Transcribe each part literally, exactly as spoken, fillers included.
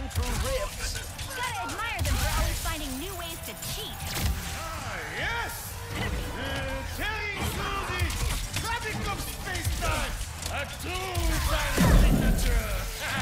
flying through rifts. Gotta admire them for always finding new ways to cheat. Ah, yes! Uh, Terry through the traffic of space-time! A two-time signature!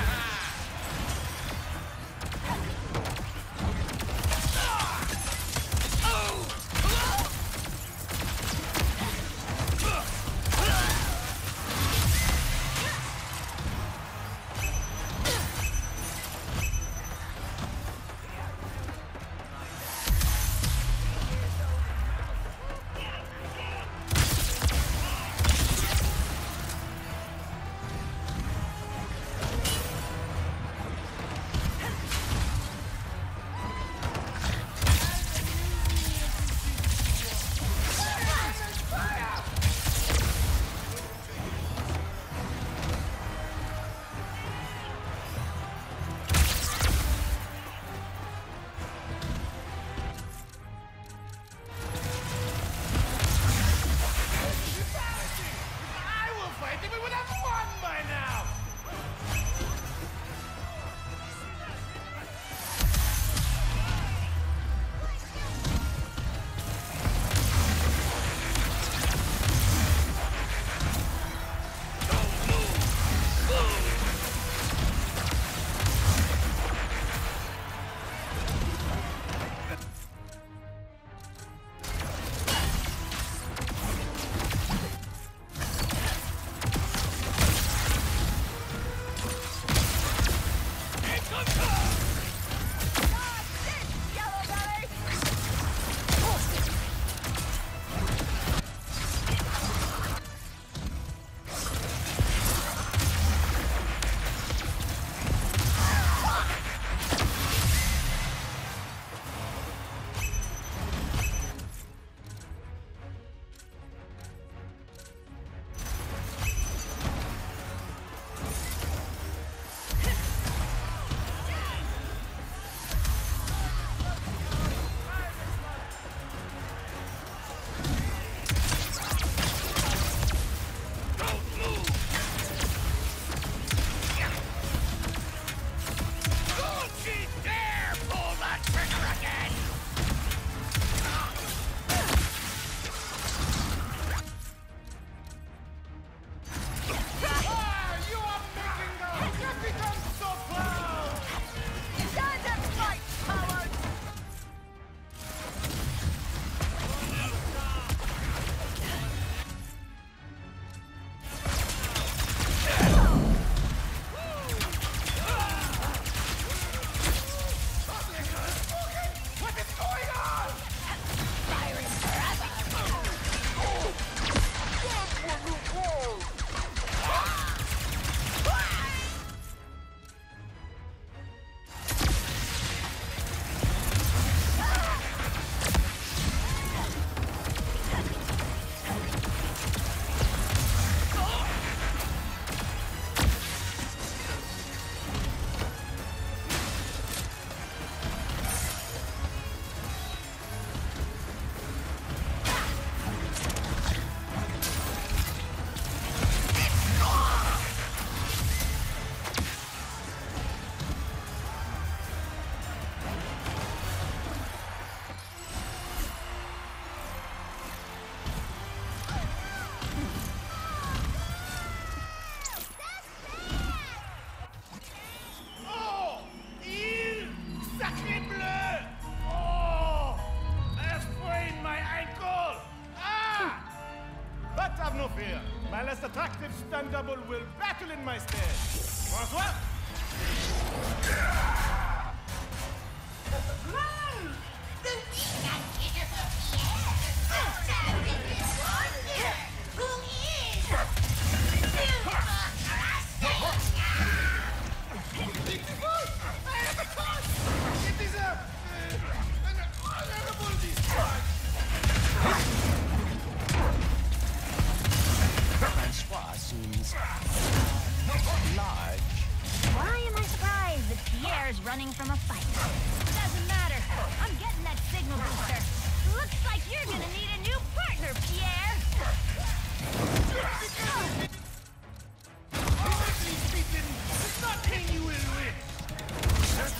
My less attractive stun double will battle in my stead. François? Francois seems large. Why am I surprised that Pierre's running from a fight? Doesn't matter. I'm getting that signal booster. Looks like you're gonna need a new partner, Pierre. Physically speaking, it's not mean you will win. Just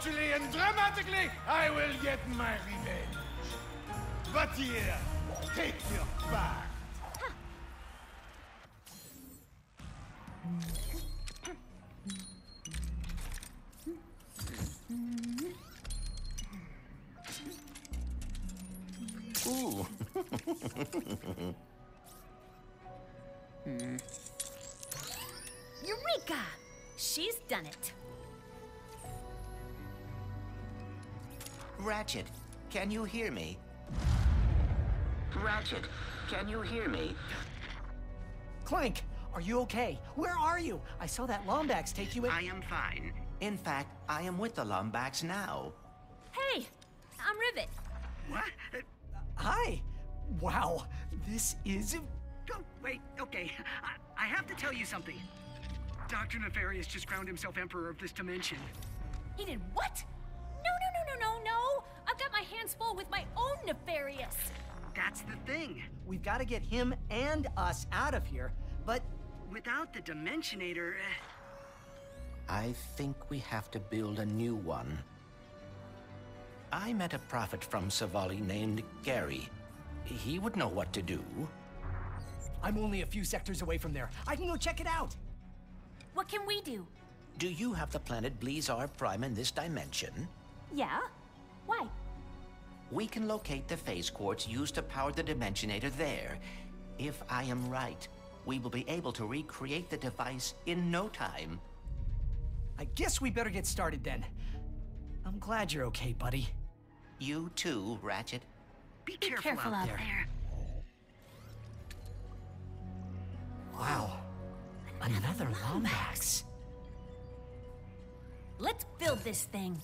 Eventually and dramatically, I will get my revenge. But here, take your bath. Ooh. Eureka! She's done it. Ratchet, can you hear me? Ratchet, can you hear me? Clank, are you okay? Where are you? I saw that Lombax take you in. I am fine. In fact, I am with the Lombax now. Hey, I'm Rivet. What? Uh, Hi. Wow, this is... oh, wait, okay. I, I have to tell you something. Doctor Nefarious just crowned himself Emperor of this dimension. He did what? No, no, no, no, no, no! I've got my hands full with my own Nefarious. That's the thing. We've got to get him and us out of here, but... Without the Dimensionator... Uh, I think we have to build a new one. I met a prophet from Savali named Gary. He would know what to do. I'm only a few sectors away from there. I can go check it out. What can we do? Do you have the planet Blizar Prime in this dimension? Yeah? Why? We can locate the phase quartz used to power the Dimensionator there. If I am right, we will be able to recreate the device in no time. I guess we better get started then. I'm glad you're okay, buddy. You too, Ratchet. be, Be careful, careful out there. there. Wow. Another Lombax. Let's build this thing.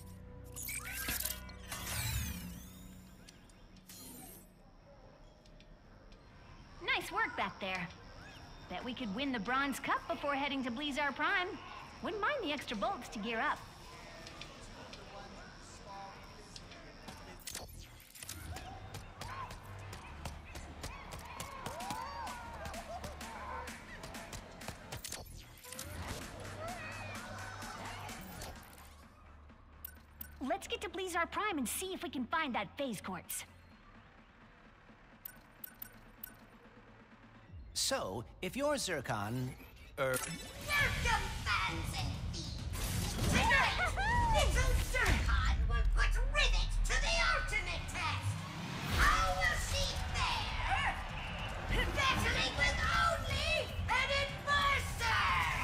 Nice work back there. Bet we could win the Bronze Cup before heading to Blizar Prime. Wouldn't mind the extra bolts to gear up. Let's get to Blizar Prime and see if we can find that phase quartz. So, if you're Zircon, er... Circumfancy! Tonight, little Zircon will put Rivet to the ultimate test! How will she fare? Battling with only an enforcer!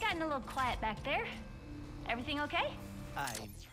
gotten a little quiet back there. Everything okay? I...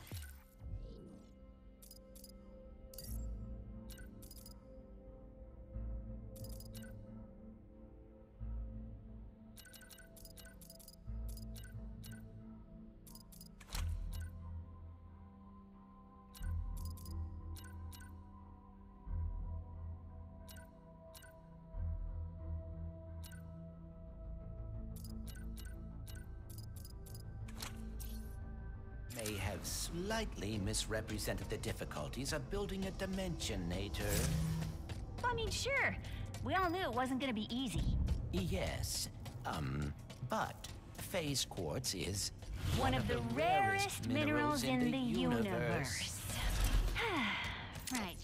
may have slightly misrepresented the difficulties of building a Dimensionator. I mean, sure. We all knew it wasn't gonna be easy. Yes, um, but phase quartz is One of the rarest minerals in the universe. Right.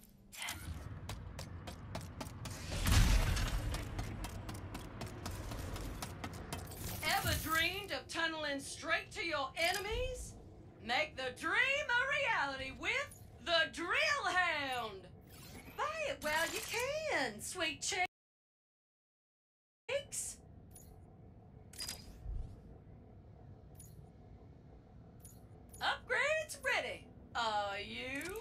Ever dreamed of tunneling straight to your enemies? Make the dream a reality with the Drill Hound! Buy it while you can, sweet cheeks! Upgrades ready! Are you?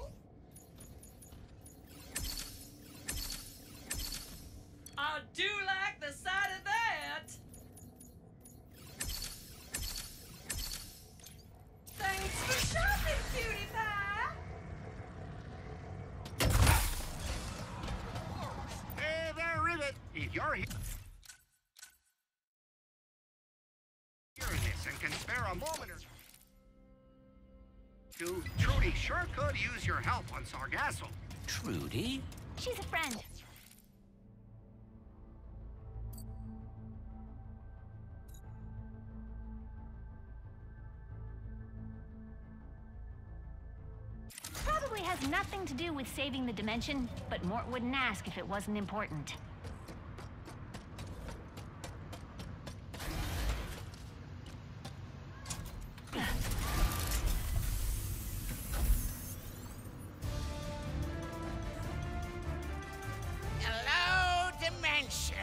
I do like the sight of that! Thanks for shopping, cutie pie! Hey there, Rivet! If you're he- hearing this and can spare a moment or two, Trudy sure could use your help on Sargasso. Trudy? She's a friend. Probably has nothing to do with saving the dimension, but Mort wouldn't ask if it wasn't important. Hello, Dimension.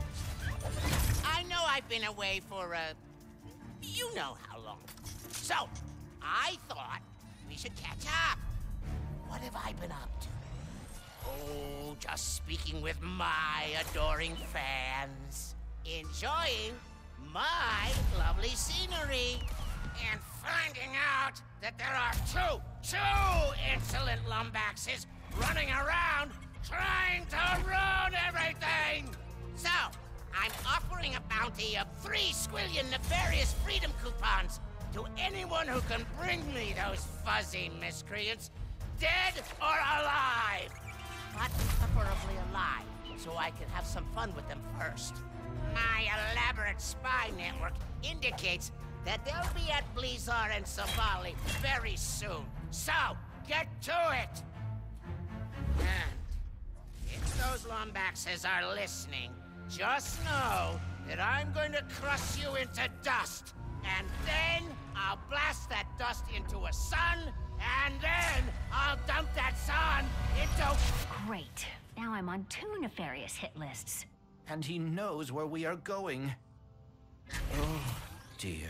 I know I've been away for, uh, you know how long. So, I thought we should catch up. What have I been up to? Oh, just speaking with my adoring fans. Enjoying my lovely scenery. And finding out that there are two, two insolent Lombaxes running around trying to ruin everything! So, I'm offering a bounty of three squillion nefarious freedom coupons to anyone who can bring me those fuzzy miscreants, dead or alive! But preferably alive, so I can have some fun with them first. My elaborate spy network indicates that they'll be at Blizar and Savali very soon. So, get to it! And if those Lombaxes are listening, just know that I'm going to crush you into dust. And then I'll blast that dust into a sun, and then I'll dump that sun into... Great. Now I'm on two nefarious hit lists. And he knows where we are going. Oh, dear.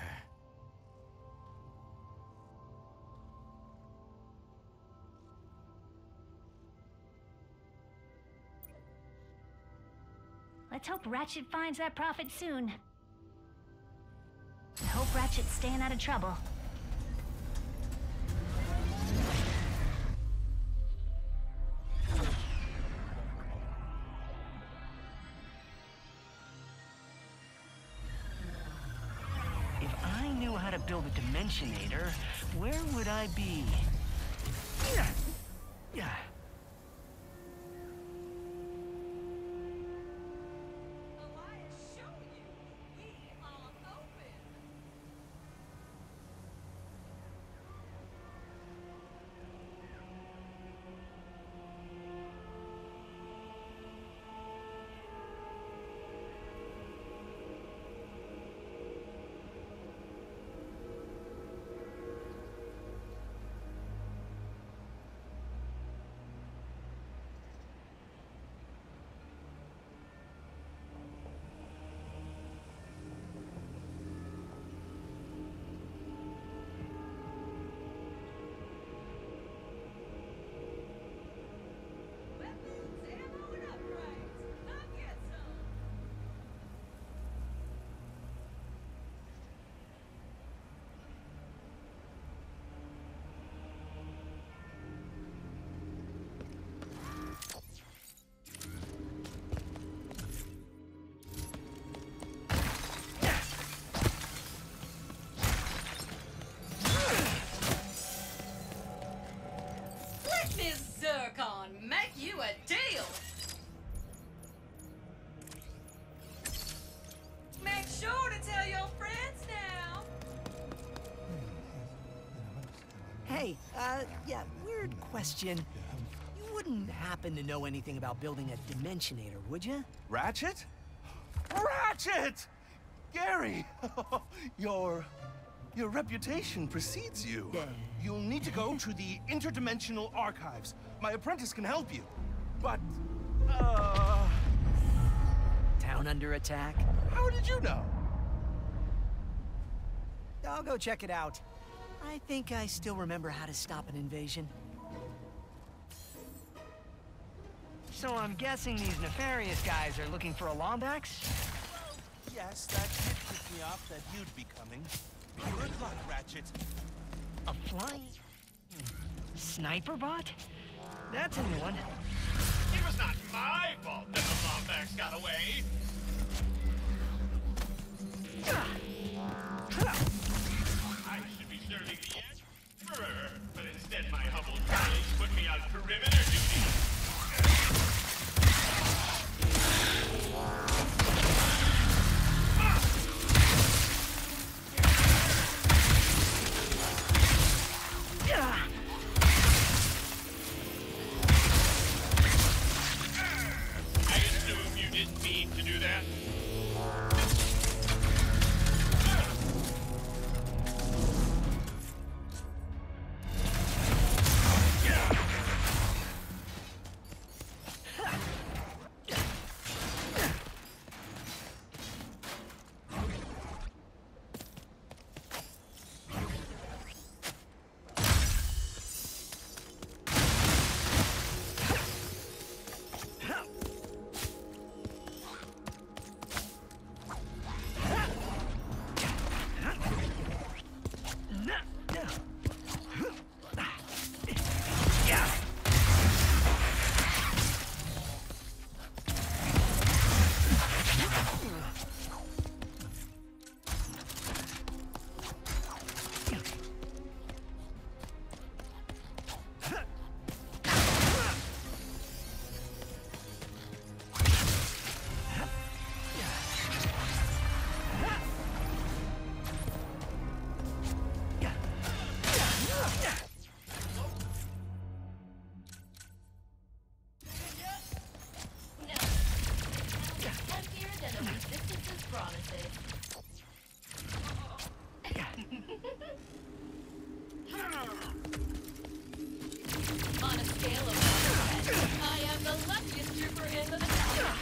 Let's hope Ratchet finds that prophet soon. I hope Ratchet's staying out of trouble. If I knew how to build a Dimensionator, where would I be? Yeah. Yeah. sure to tell your friends now. Hey, uh, yeah, weird question. You wouldn't happen to know anything about building a Dimensionator, would you? Ratchet? Ratchet! Gary! your... your reputation precedes you. Yeah. You'll need to go to the Interdimensional Archives. My apprentice can help you. But, uh... Town under attack? how did you know? I'll go check it out. I think I still remember how to stop an invasion. So I'm guessing these nefarious guys are looking for a Lombax? Yes, that did pick me off that you'd be coming. Good luck, Ratchet. A flying... sniper bot? That's a new one. It was not my fault that the Lombax got away. I should be serving the Emperor, but instead my humble colleagues put me on perimeter duty. I assume you didn't mean to do that. On a scale of one to ten, I am the luckiest trooper in the battalion.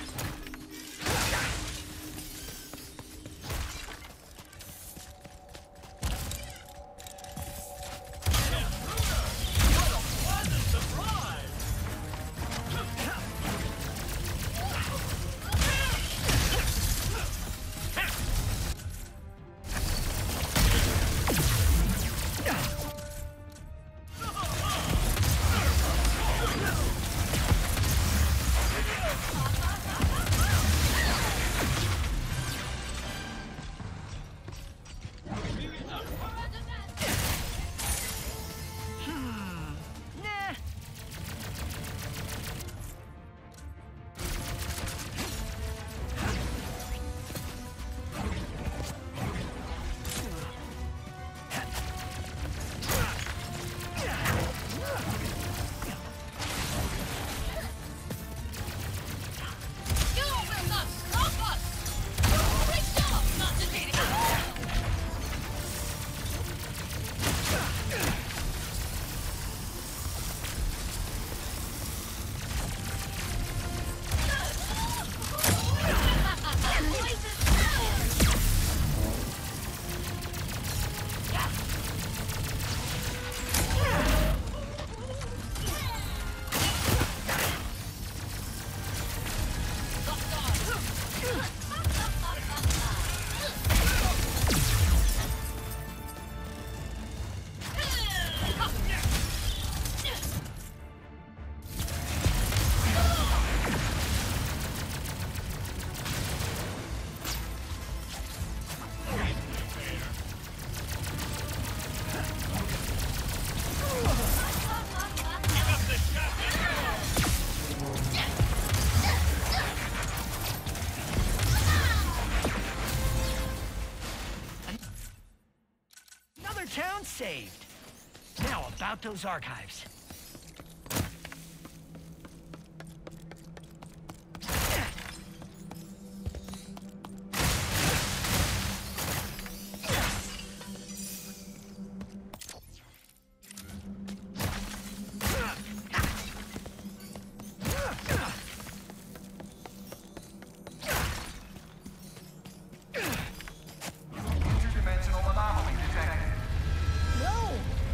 town saved. Now about those archives. Interdimensional anomaly detected. No!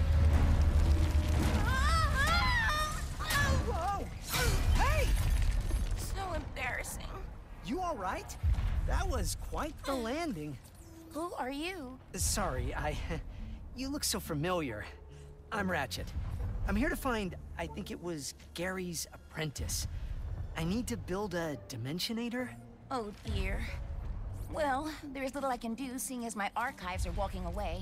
Hey! So embarrassing. You all right? That was quite the landing. Who are you? Sorry, I... You look so familiar. I'm Ratchet. I'm here to find, I think it was Gary's apprentice. I need to build a Dimensionator. Oh dear. Well, there's little I can do, seeing as my archives are walking away.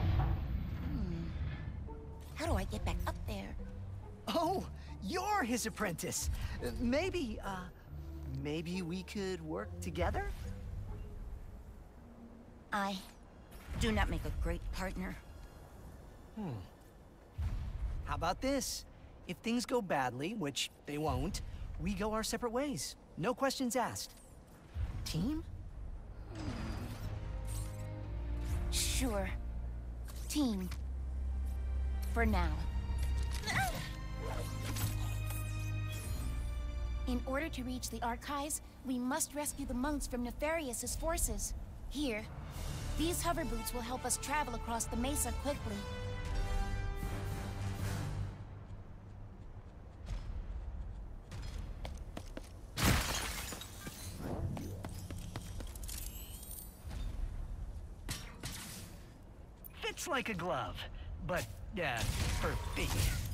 Hmm. How do I get back up there? Oh, you're his apprentice. Uh, Maybe, uh, maybe we could work together? I do not make a great partner. Hmm. How about this? If things go badly, which they won't, we go our separate ways. No questions asked. Team? Sure. Team. For now. In order to reach the archives, we must rescue the monks from Nefarious' forces. Here, these hover boots will help us travel across the mesa quickly. Fits like a glove, but, uh, for feet.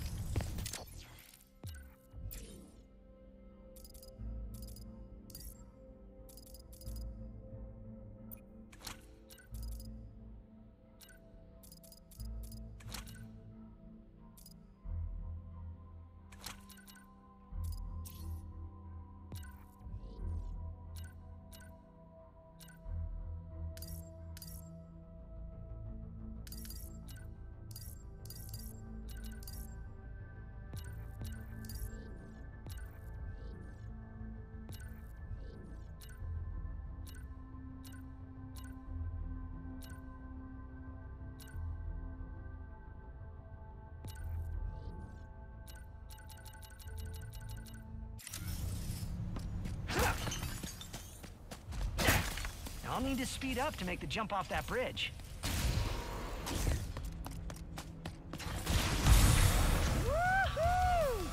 I'll need to speed up to make the jump off that bridge. Woohoo!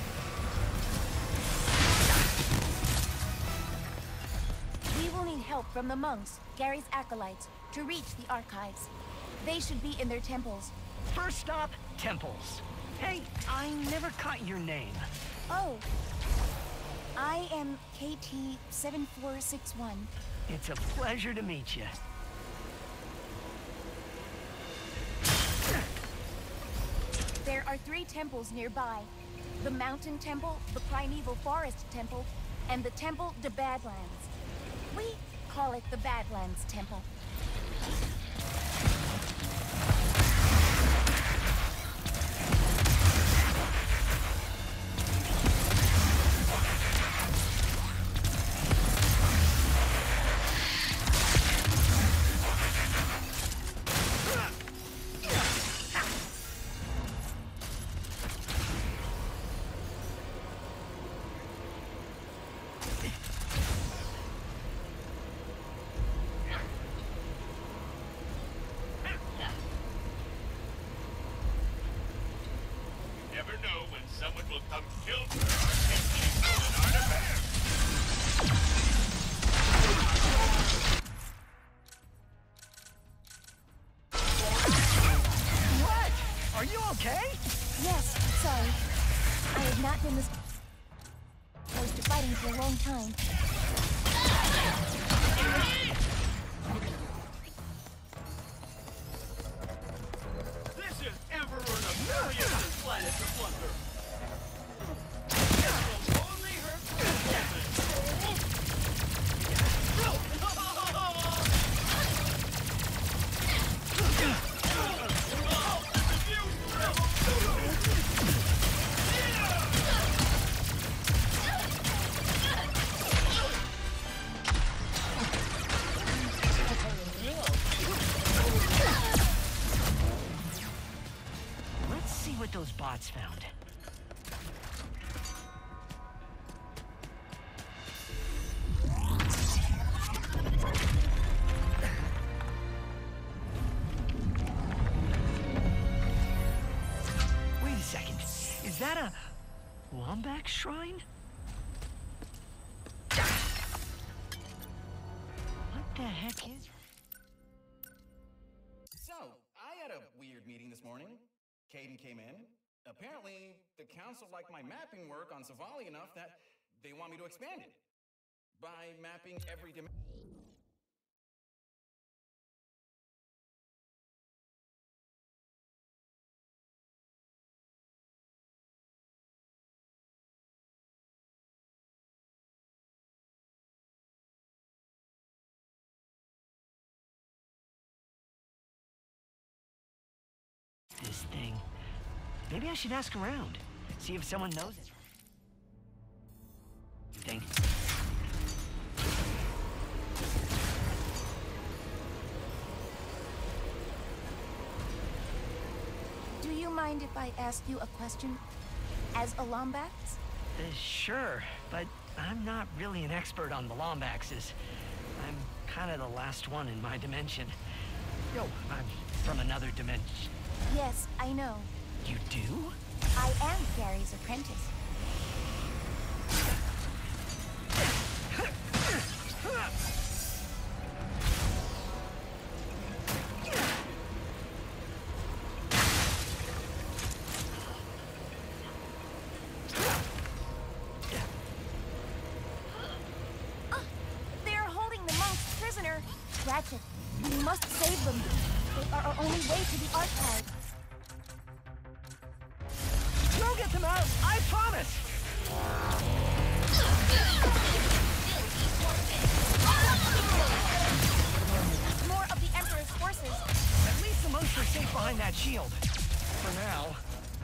We will need help from the monks, Gary's acolytes, to reach the archives. They should be in their temples. First stop, temples. Hey, I never caught your name. Oh. I am K T seven four six one. It's a pleasure to meet you. There are three temples nearby. The Mountain Temple, the Primeval Forest Temple, and the Temple de Badlands. We call it the Badlands Temple. Never know when someone will come kill for our techniques and artifacts. What? Are you okay? Yes, sorry. I have not been this close to fighting for a long time. This is Emperor Nefarious' planet to plunder. Only her bots found. Wait a second. Is that a Lombax shrine? What the heck is... So, I had a weird meeting this morning. Caden came in. Apparently, the council liked my mapping work on Savali enough that they want me to expand it. By mapping every dimension. This thing. Maybe I should ask around. See if someone knows it. Thing. Do you mind if I ask you a question? As a Lombax? Uh, sure, but I'm not really an expert on the Lombaxes. I'm kind of the last one in my dimension. Yo, I'm from another dimension. Yes, I know. You do? I am Gary's apprentice. Uh, they are holding the monks prisoner. Ratchet, we must save them. They are our only way to the archive. We'll get them out, I promise! More of the Emperor's forces. At least the monks are safe behind that shield. For now.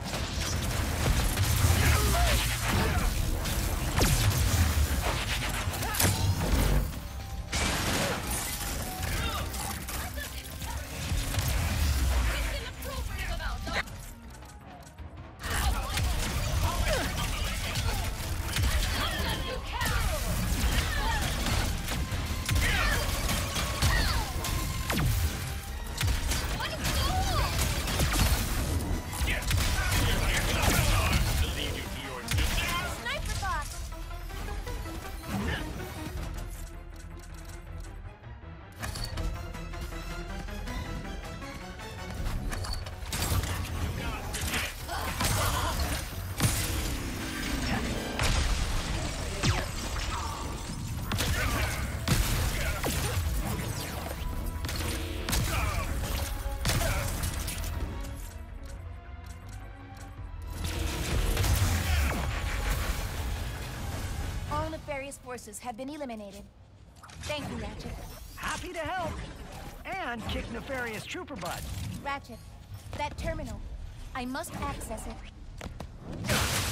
Various forces have been eliminated. Thank you, Ratchet. Happy to help! And kick nefarious trooper butt. Ratchet, that terminal. I must access it.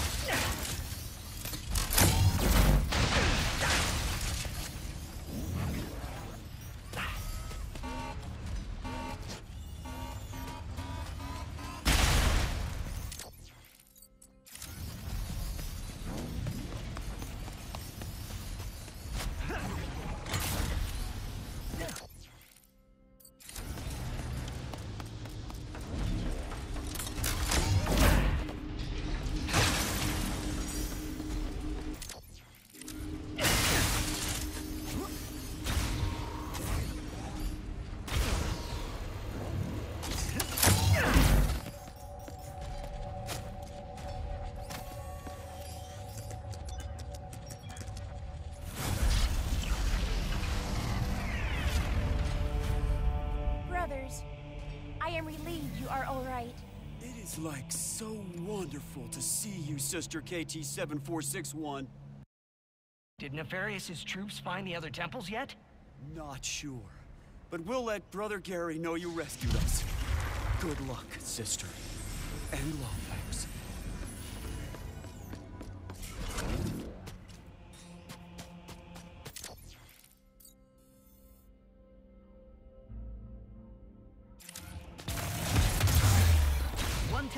I am relieved you are all right. It is like so wonderful to see you, Sister K T seven four six one. Did Nefarious's troops find the other temples yet? Not sure. But we'll let Brother Gary know you rescued us. Good luck, Sister. And Lombax.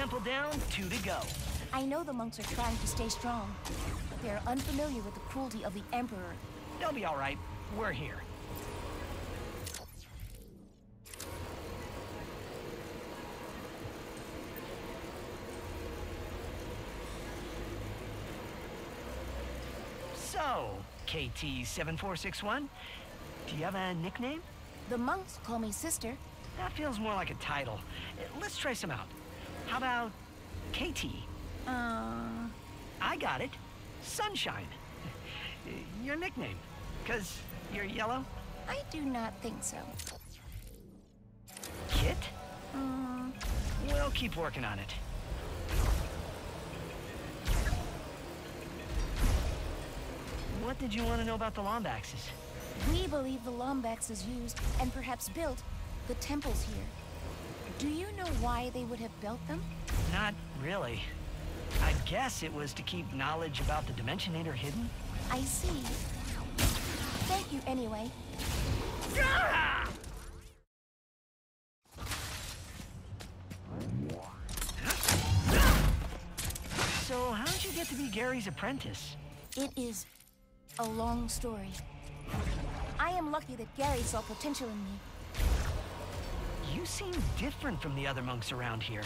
temple down, two to go. I know the monks are trying to stay strong, but they're unfamiliar with the cruelty of the Emperor. They'll be all right. We're here. So, K T seven four six one, do you have a nickname? The monks call me Sister. That feels more like a title. Let's try some out. How about K T? Uh... I got it. Sunshine. Your nickname. Because you're yellow? I do not think so. Kit? Um... We'll keep working on it. What did you want to know about the Lombaxes? We believe the Lombaxes used, and perhaps built, the temples here. Do you know why they would have built them? Not really. I guess it was to keep knowledge about the Dimensionator hidden. I see. Thank you anyway. Ah! So, how'd you get to be Gary's apprentice? It is a long story. I am lucky that Gary saw potential in me. You seem different from the other monks around here.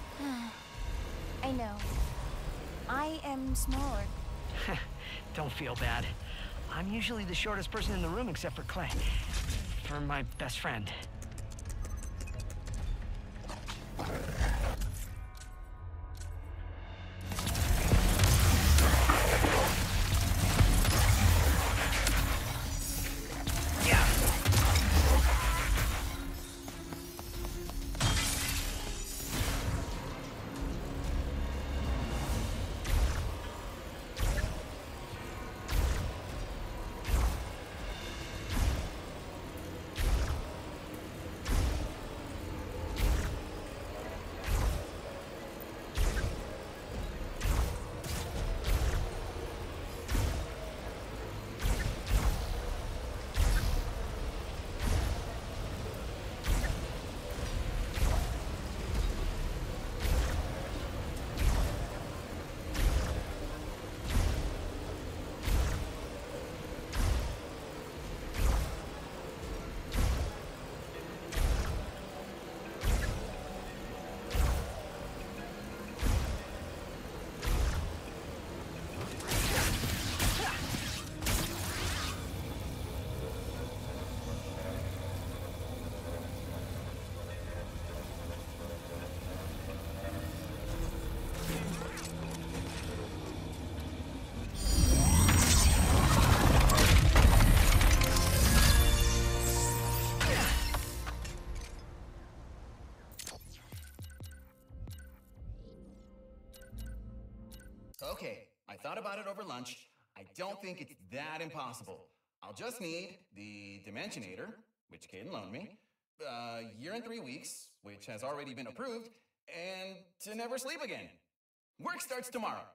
I know. I am smaller. Don't feel bad. I'm usually the shortest person in the room except for Clay. For my best friend. Okay, I thought about it over lunch. I don't think it's that impossible. I'll just need the Dimensionator, which Caden loaned me, a year and three weeks, which has already been approved, and to never sleep again. Work starts tomorrow.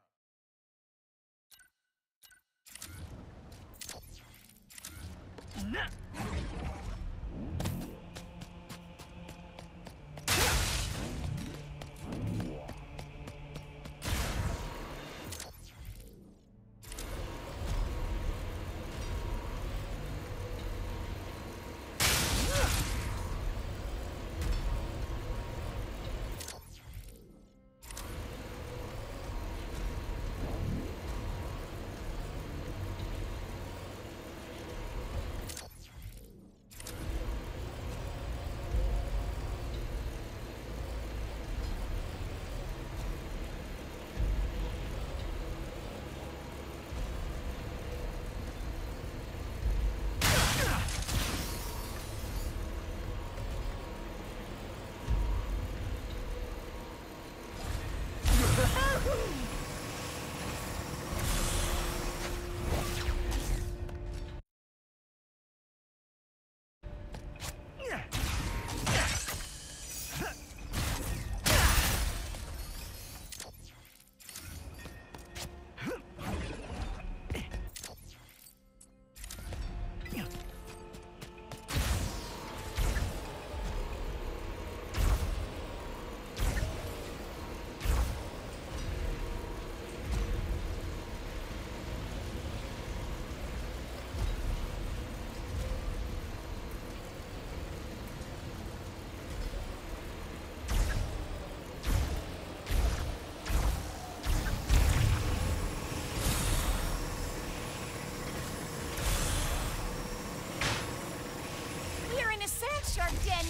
shark den.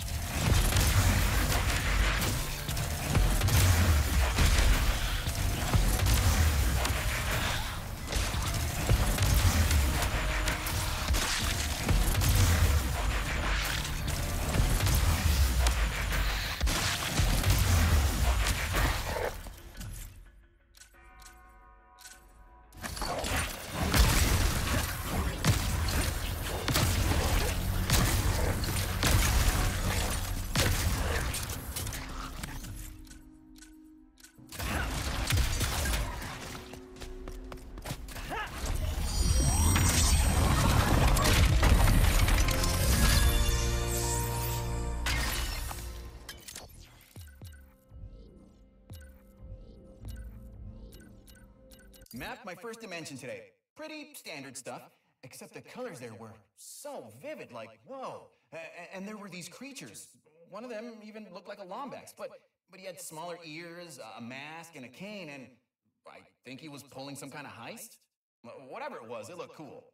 Mapped my first dimension today. Pretty standard stuff, except the colors there were so vivid, like, whoa. A- and there were these creatures. One of them even looked like a Lombax, but, but he had smaller ears, a mask, and a cane, and I think he was pulling some kind of heist? Whatever it was, it looked cool.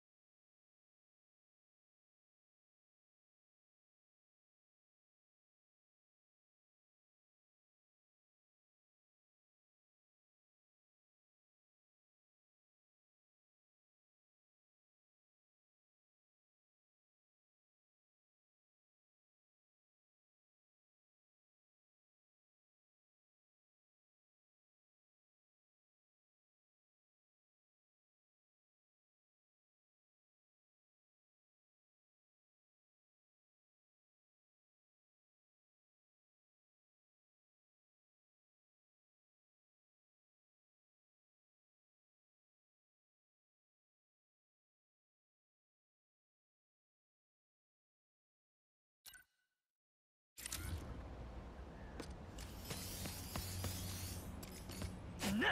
No!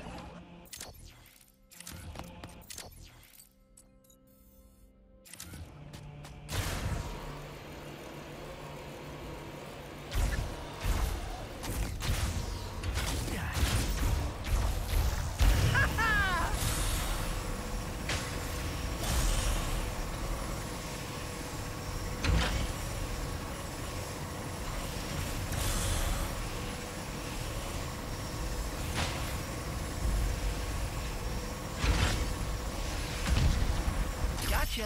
Gotcha.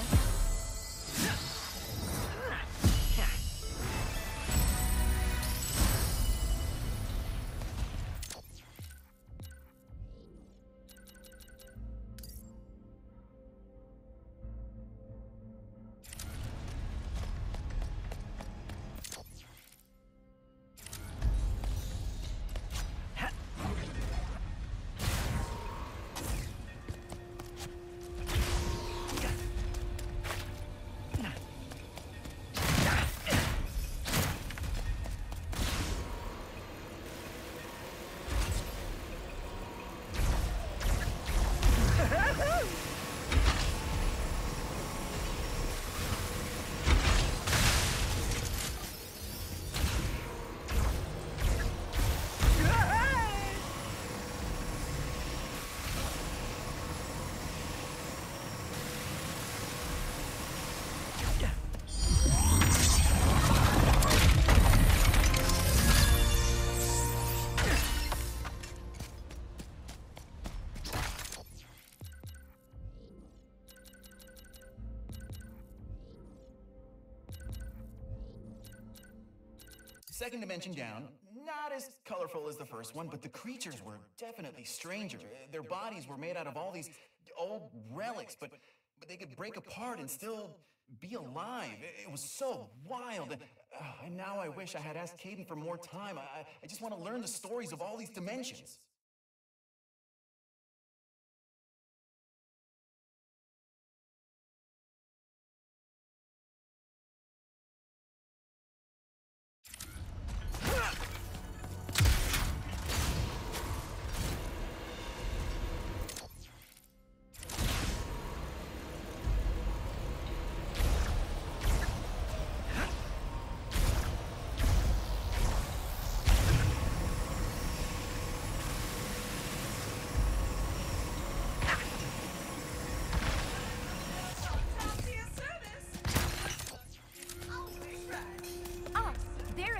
Second dimension down, not as colorful as the first one, but the creatures were definitely stranger. Their bodies were made out of all these old relics, but, but they could break apart and still be alive. It was so wild. And, uh, and now I wish I had asked Caden for more time. I, I just want to learn the stories of all these dimensions.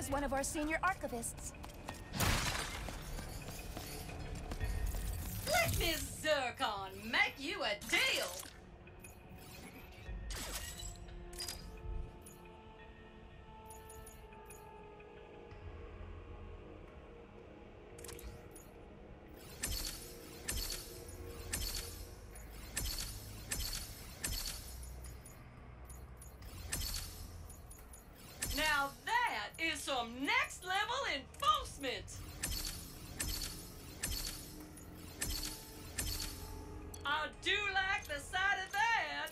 as one of our senior archivists. Let Miss Zircon make you a deal! Now that is some next level enforcement! I do like the sight of that!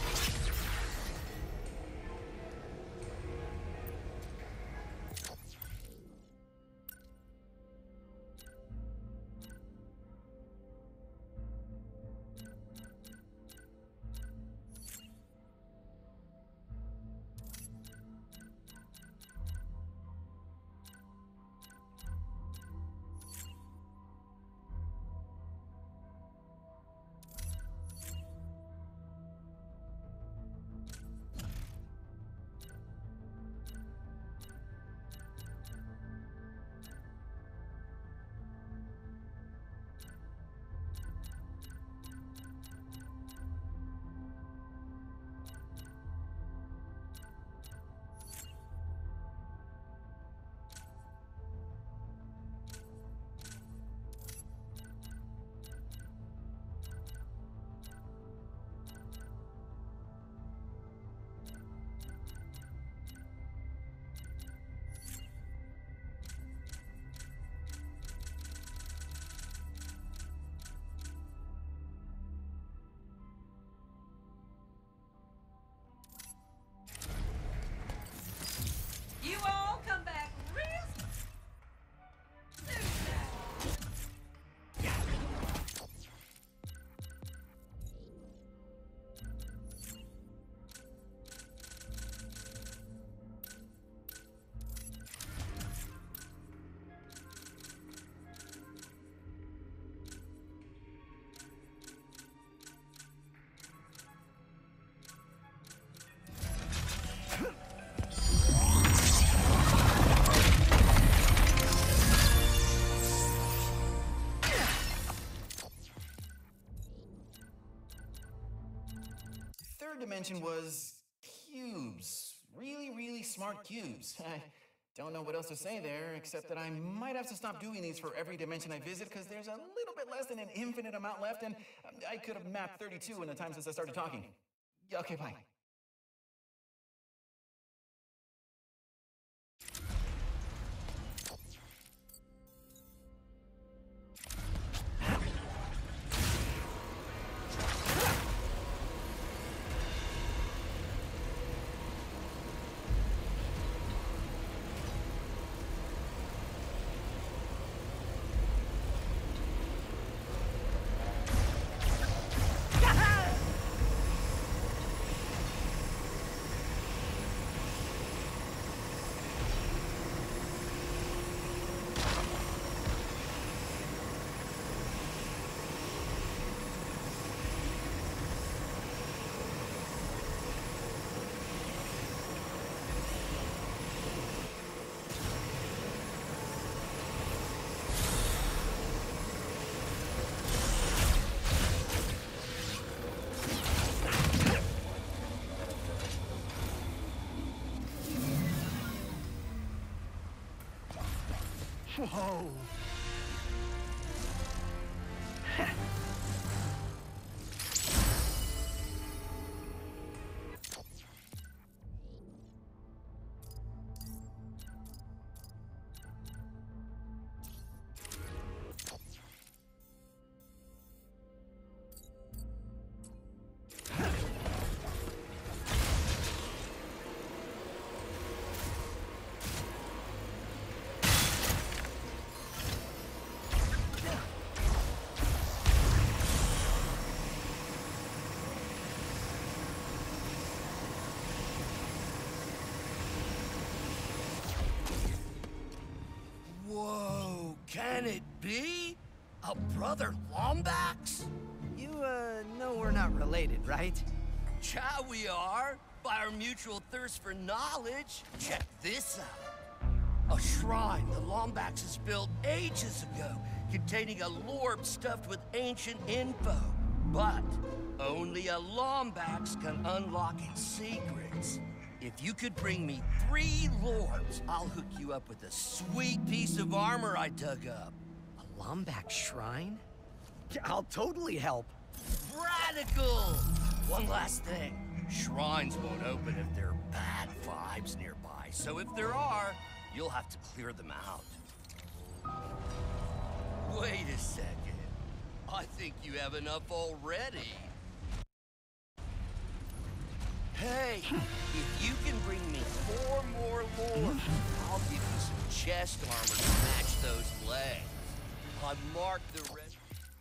You all come back real soon now. Third dimension was cubes. Really, really smart cubes. I don't know what else to say there, except that I might have to stop doing these for every dimension I visit, because there's a little bit less than an infinite amount left, and um, I could have mapped thirty-two in the time since I started talking. Yeah, okay, bye. Whoa! Can it be? A brother Lombax? You, uh, know we're not related, right? Cha we are, by our mutual thirst for knowledge. Check this out. A shrine the Lombaxes built ages ago, containing a lorb stuffed with ancient info. But only a Lombax can unlock its secrets. If you could bring me three lorbs, I'll hook you up with a sweet piece of armor I dug up. A Lombax shrine? I'll totally help. Radical! One last thing. Shrines won't open if there are bad vibes nearby, so if there are, you'll have to clear them out. Wait a second. I think you have enough already. Hey, if you can bring me four more lords, I'll give you some chest armor to match those legs. I marked the rest.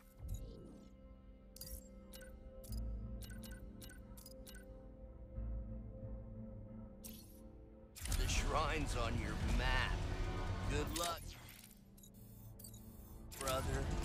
The shrine's on your map. Good luck, brother.